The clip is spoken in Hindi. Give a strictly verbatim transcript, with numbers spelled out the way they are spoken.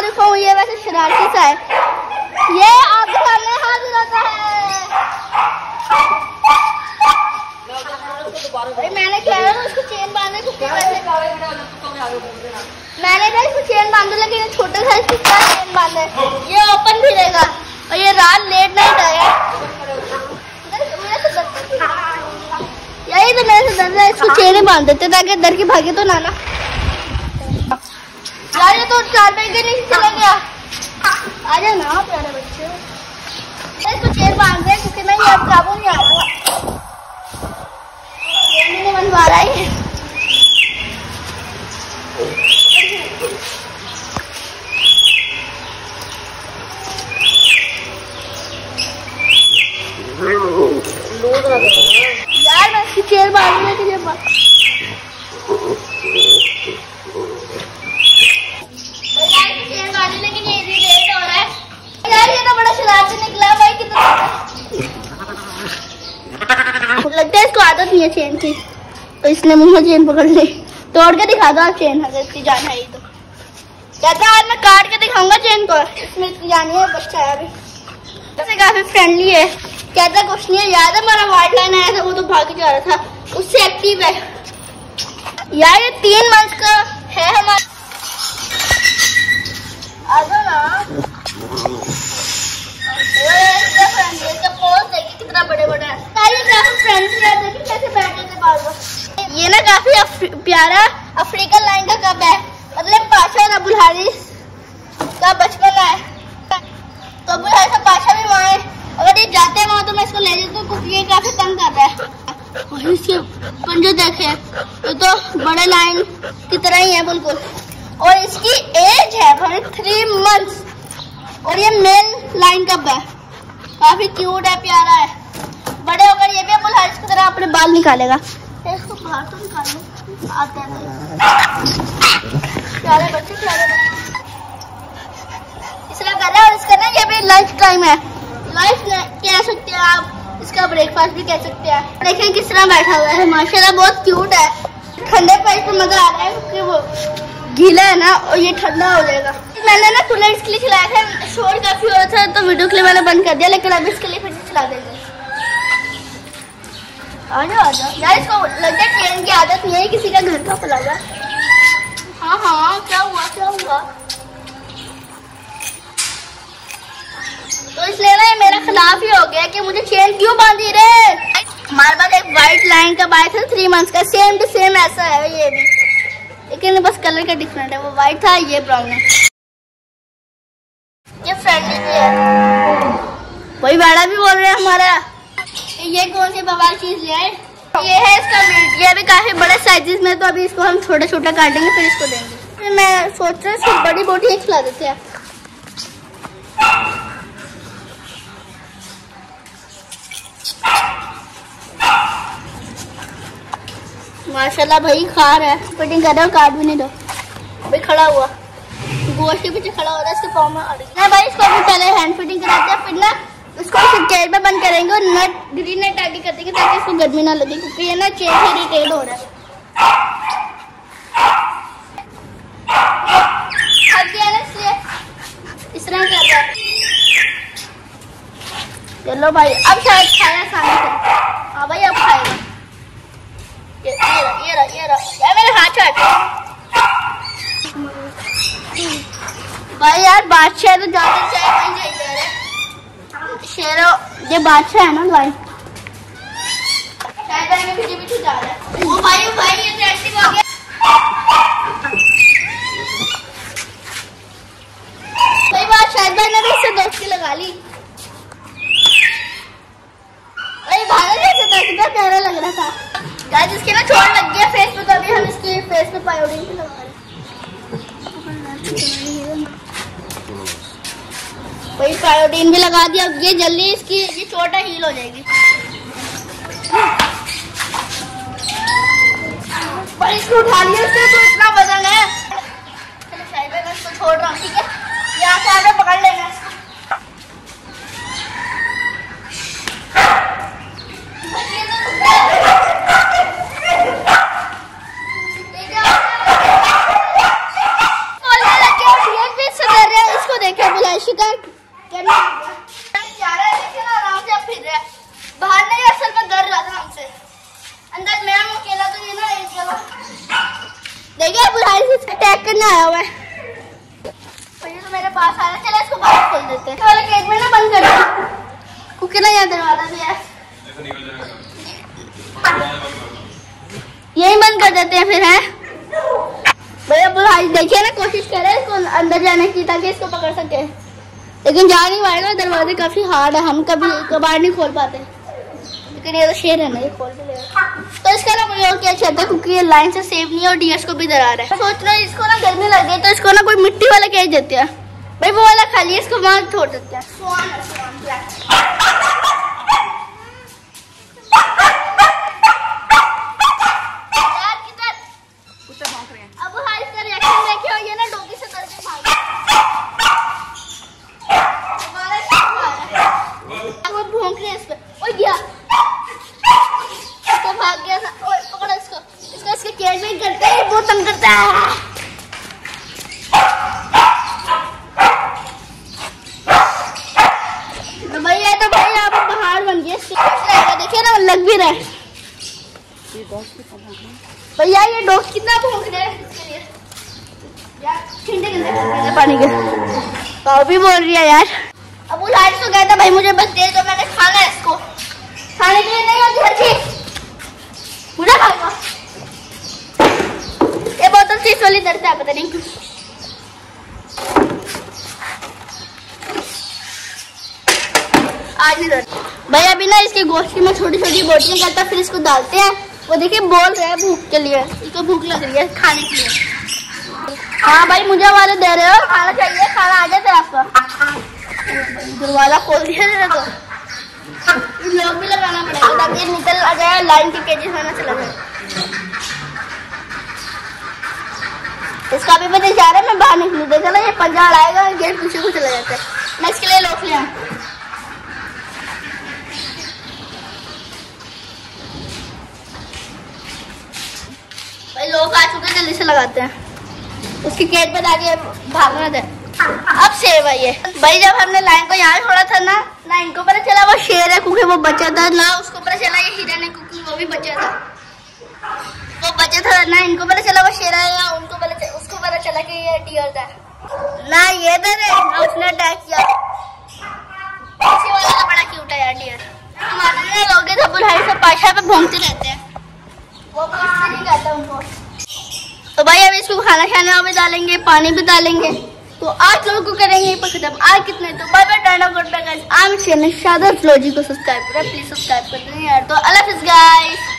मारूफ हूँ, ये वैसे शरारती सा है। ये आपके सामने हाजिर होता है। मैंने कह रहा था उसको चेन बांधने को, मैंने कहा इसको चेन बांधो, लेकिन ये छोटा सा इसको क्या चेन बांधे। ये ओपन भी रहेगा और ये रात लेट नाइट आया। यही तो मेरे से डर है, इसको चेन ही बांध देते ताकि डर के भागे तो ना ना। यार ये तो चार पैर के नीचे चला गया। आ जाओ ना प्यारे बच्चे, इसको चेन बांध दे क्योंकि नहीं अब काबू नहीं आ रहा, नहीं बनवा रहा है। यार मैं इसकी चेन बांधने के लिए चेन बांधने, लेकिन ये भी लेट हो रहा है। यार ये तो बड़ा शरारती निकला भाई, कितना लगता है इसको आदत नहीं है चेन की, तो इसने मुंह में चेन पकड़ ली। तोड़ के दिखा दो आप चेन, अगर इसकी जान है तो। कहता है आज मैं काट के दिखाऊंगा चेन को, इसमें इसकी जान है। बच्चा है अभी, वैसे काफी फ्रेंडली है। कहता कुछ नहीं है, याद है हमारा वाइट लाइन आया था, वो तो भाग जा रहा था, उससे एक्टिव है। यार ये तीन मंथ का है हमारा। आ जाओ ना, कितना बड़े बड़े है। कैसे बैठे थे बाल। ये ना काफी प्यारा अफ्रीकन लाइन का कप है, मतलब पाशा और अबुल हारिस का बचपन है। तो अबुल हारिस का पाशा भी वहाँ है, अगर ये जाते हैं वहाँ तो मैं इसको ले जाती हूँ क्योंकि ये काफी तंग कर रहा है। और इसके पंजे देखे, ये तो बड़े लाइन की तरह ही है बिल्कुल। और इसकी एज है भाई थ्री मंथ्स, और ये मेल लाइन कप है, काफी क्यूट है, प्यारा है। बड़े होकर ये भी अबुल हारिस की तरह अपने बाल निकालेगा। इसको बाहर तो निकाल लो, आता है प्यारे बच्चे, प्यारे बच्चे इस तरह कर रहा है। और इसका ना ये भी लंच टाइम है, लाइफ कह सकते हैं आप, इसका ब्रेकफास्ट भी कह सकते हैं। देखिए किस तरह बैठा हुआ है, माशाल्लाह बहुत क्यूट है। ठंडे पे इस पर मजा आ रहा है क्योंकि वो गीला है ना, और ये ठंडा हो जाएगा। मैंने ना कूलर इसके लिए चलाया था, शोर काफी हो रहा था तो वीडियो के लिए मैंने बंद कर दिया, लेकिन अब इसके लिए फिर से चला देंगे। आ जाओ आ जाओ यार, इसको लगता है ट्रेन की आदत नहीं है, किसी का घर का खुला हुआ। हाँ हाँ क्या हुआ क्या हुआ। तो इसलिए ना ये मेरे खिलाफ ही हो गया कि मुझे चेन क्यों बांधी रे। हमारे पास एक व्हाइट लाइन का बाइक था थ्री मंथ्स का, सेम टू सेम ऐसा है ये भी, लेकिन बस कलर का डिफरेंट है। वो व्हाइट था, ये ब्राउन है। ये फ्रेंडली भी है, वही बड़ा भी बोल रहे हैं हमारा। ये कौन सी बवाल चीज ले आए। ये है इसका मीट, ये भी काफी बड़े साइजेस में, तो अभी इसको हम छोटा छोटा काटेंगे फिर इसको देंगे। मैं सोच रहा हूँ इसको बड़ी बोटी खिला देते हैं। माशाल्लाह भाई खा रहा है, फिटिंग कर रहा है, काट भी नहीं दो भाई। खड़ा हुआ गोश्त के पीछे खड़ा हो रहा है, इसके पाँव में आ रही है भाई। इसको अभी पहले हैंड फिटिंग कराते हैं, फिर ना इसको केज में बंद करेंगे और नट ग्रीन नेट आगे कर देंगे ताकि इसको गर्मी ना लगे, क्योंकि ये ना चेन से इरिटेट हो रहा है। इस तरह कर रहा है। चलो भाई अब शायद खाया सामने से। हाँ भाई अब खाएगा। ये ये रहा ये रहा ये रहा यार, मेरे हाथ चाट भाई। यार बादशाह तो ज्यादा चाहे वहीं जाइए शेरो, ये बादशाह है ना भाई। शायद में पीछे पीछे जा रहा है। ओ भाई ओ भाई ये तो एक्टिव हो गया। कई बार शायद भाई ने भी इससे दोस्ती लगा ली। भाई भागा कैसे था, कितना प्यारा लग रहा था। गाइस इसके ना चोट लग गया फेस पे, तो अभी हम इसके फेस पे पायोडीन भी लगा रहे हैं। भाई पायोडीन भी लगा दिया, अब ये जल्दी इसकी ये चोट हील हो जाएगी। भाई इसको उठा लिया, इसके तो इतना वजन है। चलो शायद मैं इसको छोड़ रहा हूँ, ठीक है। यहाँ से आगे पकड़ लेना इसको। अटैक करने आया हुआ है। ये तो मेरे पास आ रहा है, चलो इसको बाहर खोल देते हैं। वाला गेट में ना बंद कर दो, क्योंकि ना यहाँ दरवाजा भी है, यही बंद कर देते हैं फिर। है भैया बुल्हारी देखिए ना, कोशिश करे इसको अंदर जाने की ताकि इसको पकड़ सके, लेकिन जा नहीं पाएगा। दरवाजे काफी हार्ड है, हम कभी कबाड़ नहीं खोल पाते, लेकिन ये तो शेर है ना, ये खोल के लेगा। तो इसका ना मुझे और क्या अच्छा था, क्योंकि ये लाइन से सेफ नहीं है और डियर्स को भी डरा रहा है। सोच रहा हूँ इसको ना गर्मी लग गई तो इसको ना कोई मिट्टी वाला केज देते हैं भाई, वो वाला खाली है, इसको वहां छोड़ देते हैं। स्वान है, स्वान अब हाँ, इसका रिएक्शन देखिए, ये ना डोगी से करके भाग वो भौंक रहे हैं इस पे। ओ गया, इसको भाग गया था। ओए पकड़ो इसको, इसको इसके केज में करते हैं, बहुत तंग करता है। तो भैया तो भाई यहाँ पर पहाड़ बन गया, देखिए ना लग भी रहा है। भैया ये डॉग कितना भौंक रहे हैं, इसके लिए यार पानी के तो भी बोल रही है यार। अब वो लाइट तो कहता भाई मुझे बस दे दो, मैंने खाना है इसको, खाने के लिए नहीं होती हर चीज पूरा खाएगा। ये बोतल से इस वाली डरता है, पता नहीं क्यों। आज नहीं डरता भाई। अभी ना इसके गोश्त की मैं छोटी छोटी बोटियां करता, फिर इसको डालते हैं। वो देखिए बोल रहे हैं भूख के लिए, इसको भूख लग रही है खाने के लिए। हाँ भाई मुझे वाले दे रहे हो, खाना चाहिए, खाना आ जाता है आपका। दरवाजा खोल दिया तेरे को, लॉक भी लगाना पड़ेगा ताकि निकल आ जाए, लाइन के केजेस में ना चला जाए। इसका भी पता जा रहा है मैं बाहर निकलूं, देखा ना ये पंजा आएगा, गेट पीछे को चला जाता है। मैं इसके लिए लॉक ले आऊं। भाई लोग आ चुके हैं, जल्दी से लगाते हैं। उसकी केज पे जाके भागना था। अब सेव है ये भाई। जब हमने लाइन को यहाँ छोड़ा था ना, ना इनको पता चला वो शेर है क्योंकि वो बचा था, ना उसको पता चला ये हिरन है क्योंकि वो भी बचा था। वो बचा था ना, इनको पता चला वो शेर है, ना उनको पता चला, उसको पता चला कि ये डियर था ना, ये था ना उसने अटैक किया। इसी वाला तो बड़ा क्यूट है यार डियर। हमारे लोग तो बुल्हारी से पाशा पे भौंकते रहते हैं, वो कुछ नहीं कहता उनको। तो भाई अब इसको खाना खाना भी डालेंगे, पानी भी डालेंगे। तो आज लोगों को करेंगे पसंद आज कितने। तो बाय बाय टाटा गुड बाय गाइस। आम चैनल शादा फ्लोजी को सब्सक्राइब करें प्लीज, सब्सक्राइब कर दें यार। तो अल्लाह हाफिज़ गाइस।